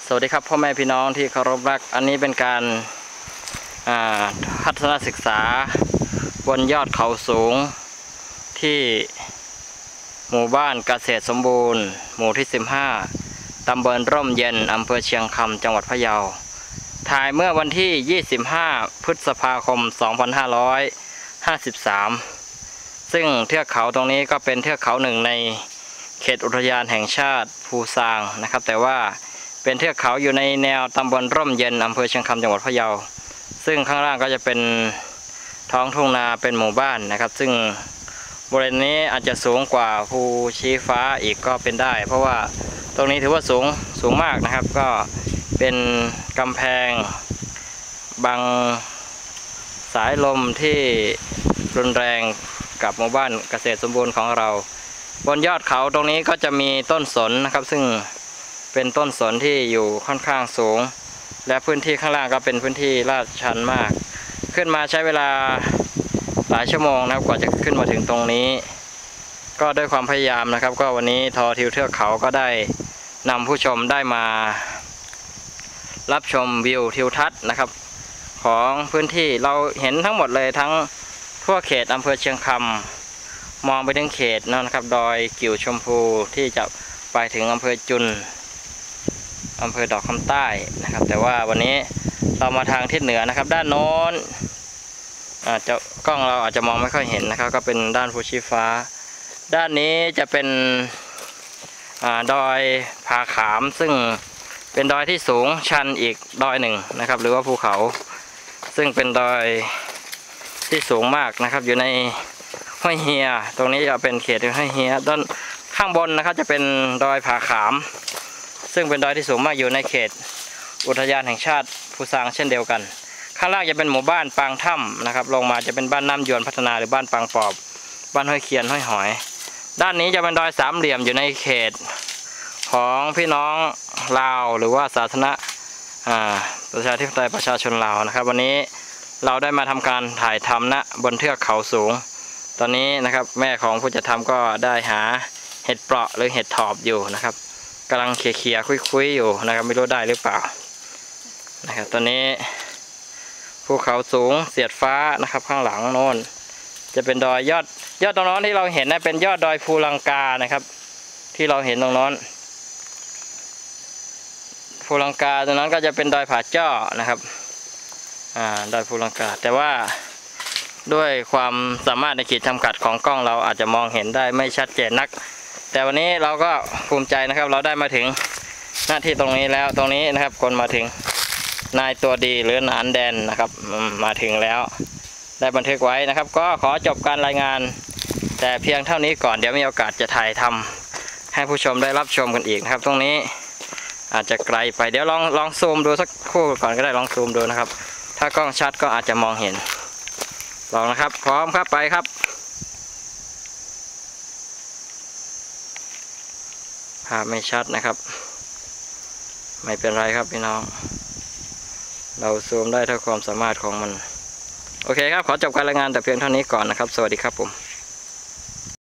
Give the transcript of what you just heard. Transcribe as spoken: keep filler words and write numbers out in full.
สวัสดีครับพ่อแม่พี่น้องที่เคารพรักอันนี้เป็นการทัศนศึกษาบนยอดเขาสูงที่หมู่บ้านเกษตรสมบูรณ์หมู่ที่สิบห้าตำบลร่มเย็นอำเภอเชียงคำจังหวัดพะเยาถ่ายเมื่อวันที่ยี่สิบห้าพฤษภาคมสองพันห้าร้อยห้าสิบสามซึ่งเทือกเขาตรงนี้ก็เป็นเทือกเขาหนึ่งในเขตอุทยานแห่งชาติภูซางนะครับแต่ว่าเป็นเทือกเขาอยู่ในแนวตำบลร่มเย็นอำเภอเชียงคำจังหวัดพะเยาซึ่งข้างล่างก็จะเป็นท้องทุ่งนาเป็นหมู่บ้านนะครับซึ่งบริเวณนี้อาจจะสูงกว่าภูชี้ฟ้าอีกก็เป็นได้เพราะว่าตรงนี้ถือว่าสูงสูงมากนะครับก็เป็นกำแพงบังสายลมที่รุนแรงกับหมู่บ้านเกษตรสมบูรณ์ของเราบนยอดเขาตรงนี้ก็จะมีต้นสนนะครับซึ่งเป็นต้นสนที่อยู่ค่อนข้างสูงและพื้นที่ข้างล่างก็เป็นพื้นที่ลาดชันมากขึ้นมาใช้เวลาหลายชั่วโมงนะครับกว่าจะขึ้นมาถึงตรงนี้ก็ด้วยความพยายามนะครับก็วันนี้ทอทิวเทือกเขาก็ได้นำผู้ชมได้มารับชมวิวทิวทัศน์นะครับของพื้นที่เราเห็นทั้งหมดเลยทั้งทั่วเขตอำเภอเชียงคำมองไปถึงเขตนะครับดอยกิ่วชมพูที่จะไปถึงอำเภอจุนอำเภอดอกคำใต้นะครับแต่ว่าวันนี้เรามาทางทิศเหนือนะครับด้านโน้นอาจจะกล้องเราอาจจะมองไม่ค่อยเห็นนะครับก็เป็นด้านภูชีฟ้าด้านนี้จะเป็นดอยผาขามซึ่งเป็นดอยที่สูงชันอีกดอยหนึ่งนะครับหรือว่าภูเขาซึ่งเป็นดอยที่สูงมากนะครับอยู่ในห้วยเฮียตรงนี้จะเป็นเขตห้วยเฮียด้านข้างบนนะครับจะเป็นดอยผาขามซึ่งเป็นดอยที่สูงมากอยู่ในเขตอุทยานแห่งชาติภูซางเช่นเดียวกันข้างล่างจะเป็นหมู่บ้านปางถ้ำนะครับลงมาจะเป็นบ้านน้ำยวนพัฒนาหรือบ้านปางปอบบ้านห้วยเคียนห้วยหอยด้านนี้จะเป็นดอยสามเหลี่ยมอยู่ในเขตของพี่น้องลาวหรือว่าสาธารณประชาธิปไตยประชาชนลาวนะครับวันนี้เราได้มาทำการถ่ายทำณบนเทือกเขาสูงตอนนี้นะครับแม่ของผู้จัดทำก็ได้หาเห็ดเปราะหรือเห็ดถอบอยู่นะครับกำลังเขี่ยๆคุยๆอยู่นะครับไม่รู้ได้หรือเปล่านะครับตอนนี้ภูเขาสูงเสียดฟ้านะครับข้างหลังโน้นจะเป็นดอยยอดยอดตรงนั้นที่เราเห็นนะเป็นยอดดอยภูลังกานะครับที่เราเห็นตรงนั้นภูลังกาตรงนั้นก็จะเป็นดอยผาจ้อนะครับอ่าดอยภูลังกาแต่ว่าด้วยความสามารถในขีดจำกัดของกล้องเราอาจจะมองเห็นได้ไม่ชัดเจนนักแต่วันนี้เราก็ภูมิใจนะครับเราได้มาถึงหน้าที่ตรงนี้แล้วตรงนี้นะครับคนมาถึงนายตัวดีหรือหนานแดนนะครับมาถึงแล้วได้บันทึกไว้นะครับก็ขอจบการรายงานแต่เพียงเท่านี้ก่อนเดี๋ยวมีโอกาสจะถ่ายทำให้ผู้ชมได้รับชมกันอีกนะครับตรงนี้อาจจะไกลไปเดี๋ยวลองลองซูมดูสักครู่ก่อนก็ได้ลองซูมดูนะครับถ้ากล้องชัดก็อาจจะมองเห็นลองนะครับพร้อมครับไปครับภาพไม่ชัดนะครับไม่เป็นไรครับพี่น้องเราซูมได้เท่าความสามารถของมันโอเคครับขอจบการรายงานแต่เพียงเท่านี้ก่อนนะครับสวัสดีครับผม